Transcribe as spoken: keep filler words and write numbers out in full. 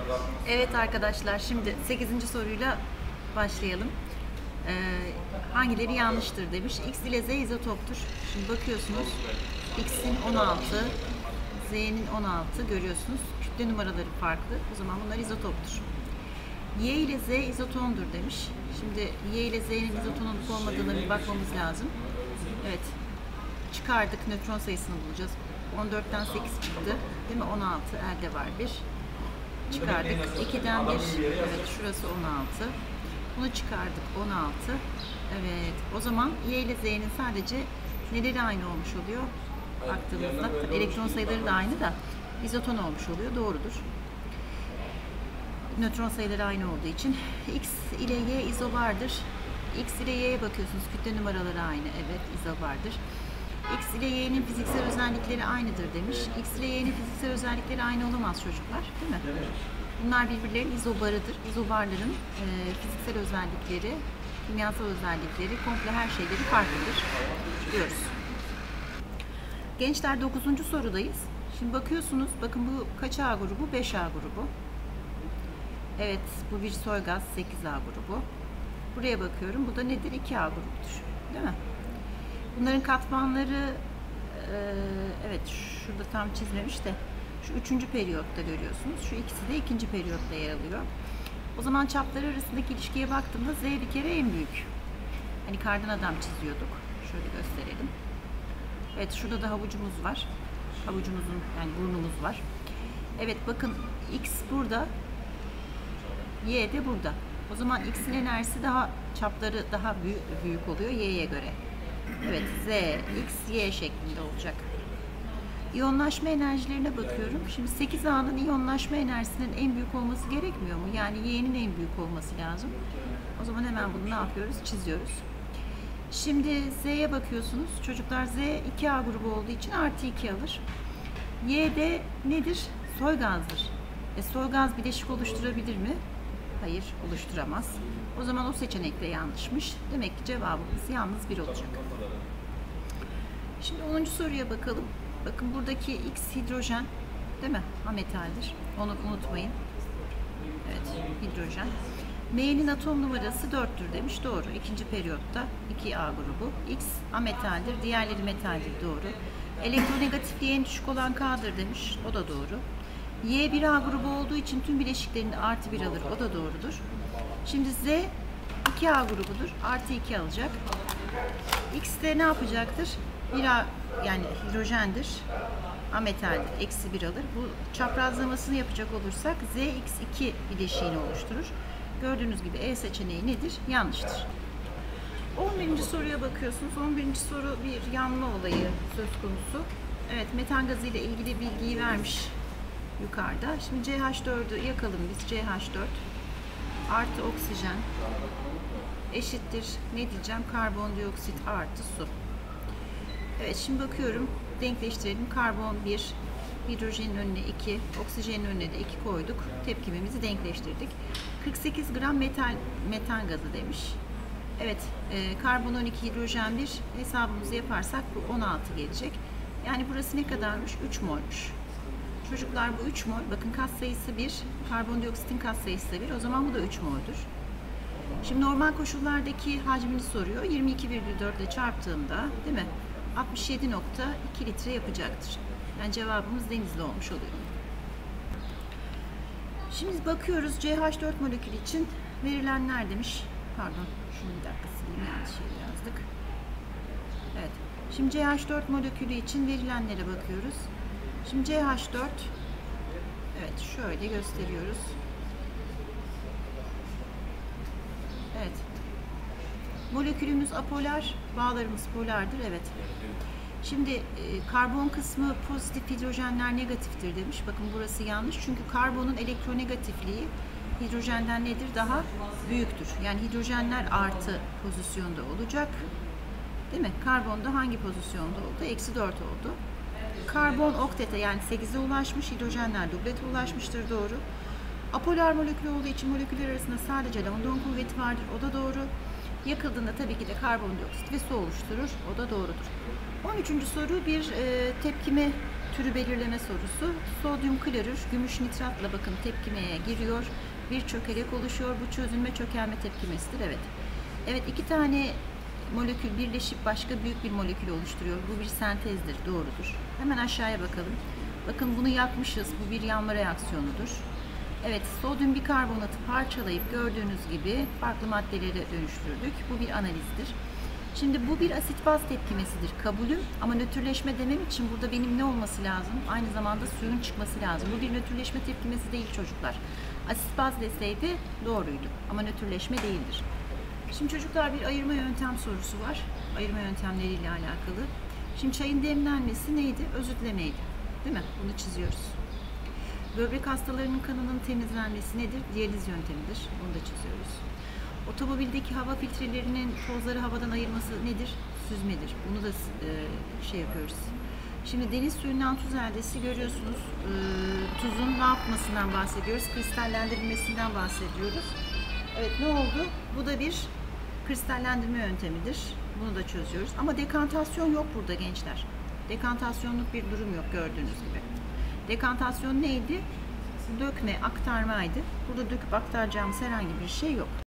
Evet arkadaşlar, şimdi sekizinci soruyla başlayalım. Ee, hangileri yanlıştır demiş. X ile Z izotoptur. Şimdi bakıyorsunuz. X'in on altı, Z'nin on altı görüyorsunuz. Kütle numaraları farklı. O zaman bunlar izotoptur. Y ile Z izotondur demiş. Şimdi Y ile Z'nin izoton olup olmadığına bir bakmamız lazım. Evet. Çıkardık. Nötron sayısını bulacağız. on dörtten sekiz çıktı. Değil mi? on altı. Elde var bir. Çıkardık. ikiden bir. Evet. Şurası on altı. Bunu çıkardık. on altı. Evet. O zaman Y ile Z'nin sadece neleri aynı olmuş oluyor? Baktığımızda elektron sayıları da aynı da izoton olmuş oluyor. Doğrudur. Nötron sayıları aynı olduğu için X ile Y izobardır. X ile Y'ye bakıyorsunuz. Kütle numaraları aynı. Evet. izobardır. X ile Y'nin fiziksel özellikleri aynıdır demiş. X ile Y'nin fiziksel özellikleri aynı olamaz çocuklar. Değil mi? Bunlar birbirlerinin izobarıdır. İzobarların e, fiziksel özellikleri, kimyasal özellikleri, komple her şeyleri farklıdır diyoruz. Gençler dokuzuncu sorudayız. Şimdi bakıyorsunuz, bakın bu kaç A grubu? beş A grubu. Evet, bu bir soy gaz sekiz A grubu. Buraya bakıyorum, bu da nedir? iki A grubudur. Değil mi? Bunların katmanları, e, evet şurada tam çizmemiş de, şu üçüncü periyotta görüyorsunuz. Şu ikisi de ikinci periyotta yer alıyor. O zaman çapları arasındaki ilişkiye baktığımda Z bir kere en büyük. Hani kardan adam çiziyorduk. Şöyle gösterelim. Evet, şurada da havucumuz var. Havucumuzun, yani burnumuz var. Evet, bakın X burada, Y de burada. O zaman X'in enerjisi daha, çapları daha büyük, büyük oluyor Y'ye göre. Evet, Z, X, Y şeklinde olacak. İyonlaşma enerjilerine bakıyorum. Şimdi sekiz A'nın iyonlaşma enerjisinin en büyük olması gerekmiyor mu? Yani Y'nin en büyük olması lazım. O zaman hemen bunu ne yapıyoruz? Çiziyoruz. Şimdi Z'ye bakıyorsunuz. Çocuklar Z iki A grubu olduğu için artı iki alır. Y de nedir? Soy gazdır. E, soy gaz bileşik oluşturabilir mi? Hayır, oluşturamaz. O zaman o seçenek de yanlışmış. Demek ki cevabımız yalnız bir olacak. Şimdi onuncu soruya bakalım. Bakın buradaki X hidrojen, değil mi? Ametaldir. Onu unutmayın. Evet, hidrojen. M'nin atom numarası dörttür demiş. Doğru. İkinci periyotta iki A grubu. X ametaldir. Diğerleri metaldir. Doğru. Elektronegatifliği en düşük olan K'dır demiş. O da doğru. Y bir A grubu olduğu için tüm bileşiklerinde artı bir alır. O da doğrudur. Şimdi Z iki A grubudur. Artı iki alacak. X de ne yapacaktır? bir A, yani hidrojendir. Ametaldir. Eksi bir alır. Bu çaprazlamasını yapacak olursak Z X iki bileşiğini oluşturur. Gördüğünüz gibi E seçeneği nedir? Yanlıştır. on birinci soruya bakıyorsunuz. on birinci soru bir yanma olayı söz konusu. Evet, metan gazı ile ilgili bilgiyi vermiş yukarıda. Şimdi C H dördü yakalım biz. C H dört artı oksijen eşittir. Ne diyeceğim? Karbondioksit artı su. Evet, şimdi bakıyorum. Denkleştirelim. Karbon bir, hidrojenin önüne iki, oksijenin önüne de iki koyduk. Tepkimimizi denkleştirdik. kırk sekiz gram metal, metan gazı demiş. Evet, e, karbon on iki, hidrojen bir hesabımızı yaparsak bu on altı gelecek. Yani burası ne kadarmış? üç molmuş. Çocuklar bu üç mol. Bakın katsayısı bir, karbondioksitin katsayısı da bir. O zaman bu da üç mol'dur. Şimdi normal koşullardaki hacmini soruyor. yirmi iki virgül dört ile çarptığımda, değil mi? altmış yedi nokta iki litre yapacaktır. Yani cevabımız denizli olmuş oluyor. Şimdi bakıyoruz C H dört molekülü için verilenler demiş. Pardon, şunu bir dakika sileyim, yanlış yere yazdık. Evet. Şimdi C H dört molekülü için verilenlere bakıyoruz. Şimdi C H dört, evet şöyle gösteriyoruz. Evet. Molekülümüz apolar, bağlarımız polardır. Evet. Şimdi e, karbon kısmı pozitif, hidrojenler negatiftir demiş. Bakın burası yanlış. Çünkü karbonun elektronegatifliği hidrojenden nedir? Daha büyüktür. Yani hidrojenler artı pozisyonda olacak. Değil mi? Karbon da hangi pozisyonda oldu? Eksi dört oldu. Karbon oktete, yani sekize ulaşmış. Hidrojenler dublete ulaşmıştır. Doğru. Apolar molekül olduğu için moleküller arasında sadece London kuvveti vardır. O da doğru. Yakıldığında tabii ki de karbondioksit ve su oluşturur. O da doğrudur. on üçüncü soru bir e, tepkime türü belirleme sorusu. Sodyum klorür gümüş nitratla bakın tepkimeye giriyor. Bir çökelek oluşuyor. Bu çözünme çökelme tepkimesidir. Evet. Evet, iki tane molekül birleşip başka büyük bir molekül oluşturuyor. Bu bir sentezdir. Doğrudur. Hemen aşağıya bakalım. Bakın bunu yakmışız. Bu bir yanma reaksiyonudur. Evet, sodyum bikarbonatı parçalayıp gördüğünüz gibi farklı maddelere dönüştürdük. Bu bir analizdir. Şimdi bu bir asit-baz tepkimesidir. Kabulüm ama nötrleşme demem için burada benim ne olması lazım? Aynı zamanda suyun çıkması lazım. Bu bir nötrleşme tepkimesi değil çocuklar. Asit-baz deseydi doğruydu ama nötrleşme değildir. Şimdi çocuklar bir ayırma yöntem sorusu var. Ayırma yöntemleriyle alakalı. Şimdi çayın demlenmesi neydi? Özütlemeydi. Değil mi? Bunu çiziyoruz. Böbrek hastalarının kanının temizlenmesi nedir? Diyaliz yöntemidir. Bunu da çiziyoruz. Otomobildeki hava filtrelerinin tozları havadan ayırması nedir? Süzmedir. Bunu da e, şey yapıyoruz. Şimdi deniz suyundan tuz eldesi görüyorsunuz. E, tuzun ne yapmasından bahsediyoruz? Kristallendirilmesinden bahsediyoruz. Evet, ne oldu? Bu da bir kristallendirme yöntemidir. Bunu da çözüyoruz. Ama dekantasyon yok burada gençler. Dekantasyonluk bir durum yok gördüğünüz gibi. Dekantasyon neydi? Dökme, aktarmaydı. Burada döküp aktaracağımız herhangi bir şey yok.